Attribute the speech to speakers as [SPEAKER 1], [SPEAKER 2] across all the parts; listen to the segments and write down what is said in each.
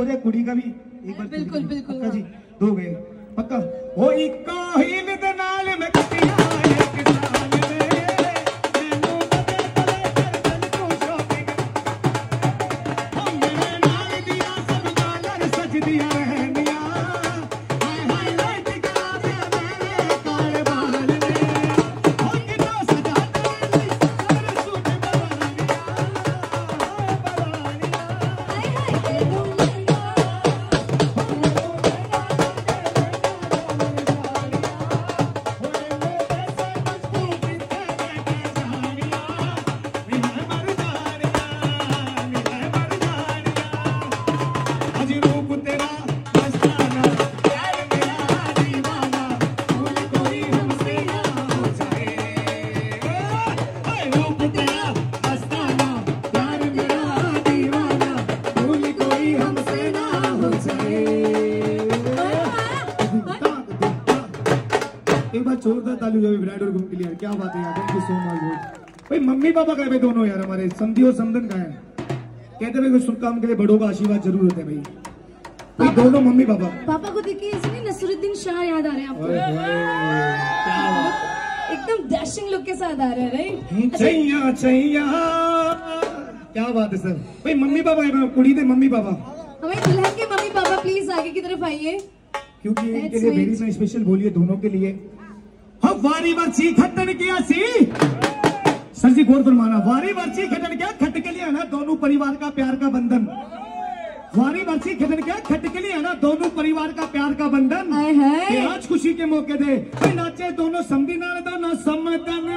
[SPEAKER 1] हो जाए कुड़ी का भी एक बार।
[SPEAKER 2] बिल्कुल बिल्कुल
[SPEAKER 1] पक्का जी, 2 गए पक्का। ओ इक्का ही विद नाल में कटिया एक साल में मैनू बदे तले कर तू शॉपिंग ओ मेरे नाल दिया सब गालर सज दिया रहनिया हाय हाय लाइट करा दे मेरे काले बाल ने ओ कितना सजा दे सर सूट बवानिया
[SPEAKER 2] हाय हाय
[SPEAKER 1] एक बार जोरदार ताली हो विराट और गुम के लिए। क्या बात है यार, थैंक यू सो मच भाई। मम्मी पापा कहे भाई दोनों यार हमारे समधी और समदन का है। कहते भाई शुभ काम के लिए बड़ों का आशीर्वाद जरूर होता है भाई। दोनों मम्मी पापा।
[SPEAKER 2] पापा को देखिए इसमें नसरुद्दीन शाह याद आ रहे हैं आपको। एकदम डैशिंग लुक के साथ आ रहे हैं राइट।
[SPEAKER 1] छैया छैया, क्या बात है सर भाई। मम्मी पापा कुड़ी थे मम्मी पापा।
[SPEAKER 2] हमें दुल्हन के मम्मी पापा प्लीज आगे की तरफ आइए,
[SPEAKER 1] क्योंकि इनके लिए वेरी नाइस स्पेशल बोलिए दोनों के लिए। हम वारी वर्ची खट्टन किया सी सर जी, गौर फरमाना। वारी वर्ची खट्टन क्या खट के लिए है ना दोनों परिवार का प्यार का बंधन। वारी वर्ची खट्टन क्या खट के लिए है ना दोनों परिवार का प्यार का बंधन। कि आज खुशी के मौके दे नाचे दोनों समधी नाल दोनों समदन।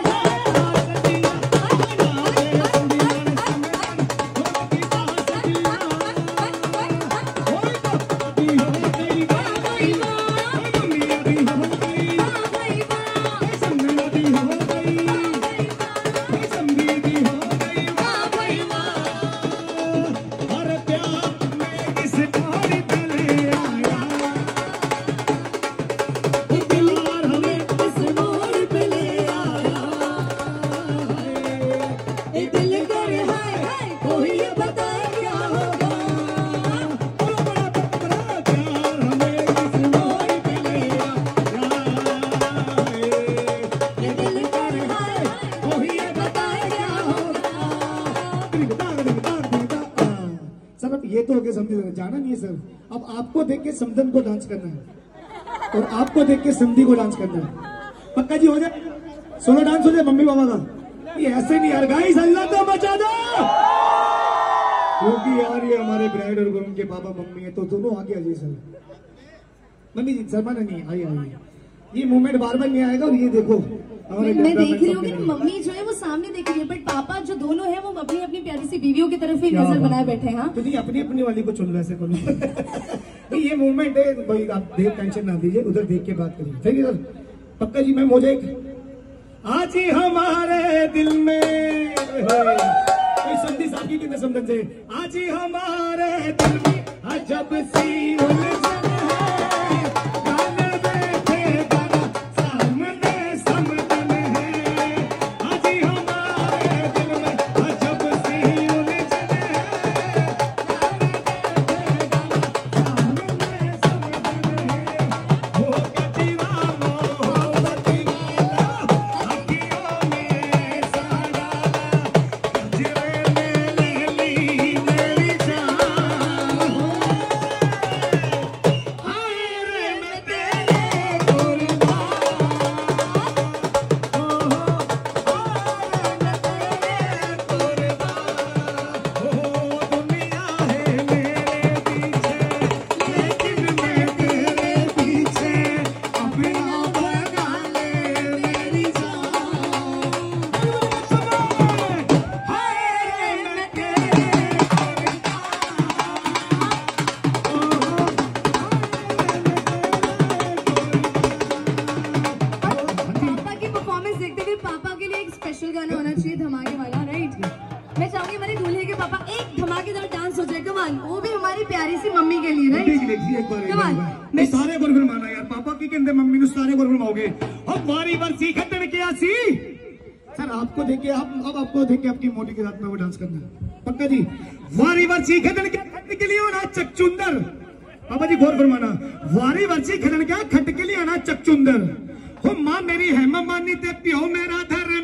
[SPEAKER 1] ये तो हो गया समधी जाना नहीं है सर। अब आपको देख के समधन को डांस करना है और आपको देख के समधी को डांस करना है। पक्का जी हो जाए, सोलो डांस हो जाए मम्मी पापा का। ये ऐसे नहीं यार गाइस, अल्लाह तो मचा दो। क्योंकि यार ये हमारे ब्राइड और ग्रूम के पापा मम्मी है तो दोनों आगे आ जाइए सर। मम्मी जी शर्मा नहीं आइए आइए, ये मूवमेंट बार बार नहीं आएगा। और ये देखो
[SPEAKER 2] मैं देख रही हूँ कि मम्मी जो है वो सामने देख रही है, बट पापा जो दोनों है वो अपनी अपनी प्यारी सी बीवियों की तरफ ही नजर बनाए बैठे हैं। तो
[SPEAKER 1] नहीं अपनी अपनी वाली को चुन वैसे करो। ये मूवमेंट है भाई, आप देख टेंशन ना दीजिए, उधर देख के बात करिए। ठीक है सर, पक्का जी। मैं हो जाए आज ही हमारे दिल में संधि साथी की समझन से आज ही हमारे दिल में अजब सी उलझन है। सारे गुरगुर माना यार पापा की कहते मम्मी नु सारे गुरगुर माओगे। अब वारी वर्सी खट्टन किया सी सर आपको देख के अब आपको देख के आपकी मोटी के साथ में वो डांस करना है पक्का जी। वारी वर्ची खटन क्या खट के लिए होना चकचुंदर। बाबा जी गौर फरमाना, वारी वर्ची खटन क्या खट के लिए आना चकचुंदर। हो मां मेरी है मानी ते प्यो मेरा धर्म